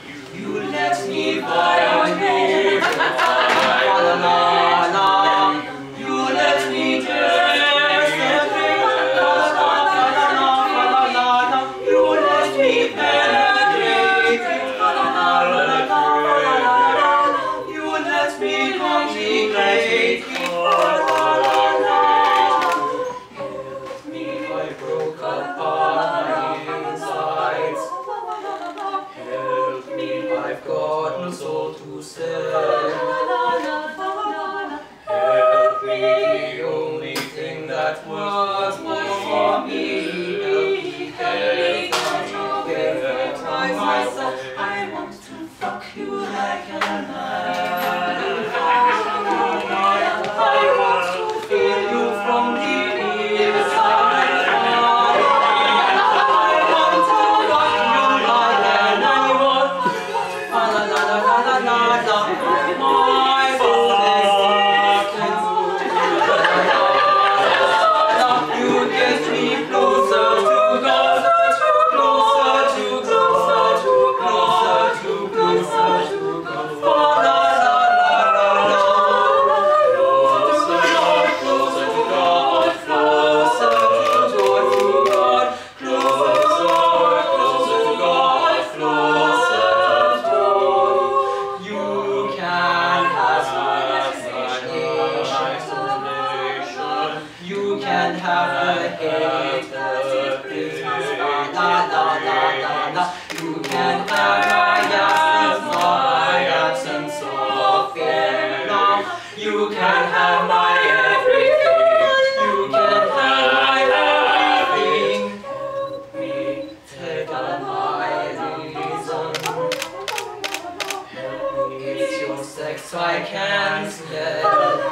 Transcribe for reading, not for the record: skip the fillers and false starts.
You let me violate. You let me dance. You let me penetrate. You let me contemplate. Help me, I broke upon my insides. Help me, I've got no soul to sell. Help me, the only thing that was for me. Help me, try myself. I want to fuck you like a man. I want to feel you from the inside. I want to fuck you like an animal. La la la la la la la. My soul is taken. You get me closer to God, closer to closer to closer to closer to God. La la la la la. Closer to God, closer to God, closer to God, closer to. You can have isolation. You can have a hate that it brings us down. La la la la la. You can have my absence of fear now. You can have my everything. You can have my everything. Help me take on my reason. It's your sex I can't get.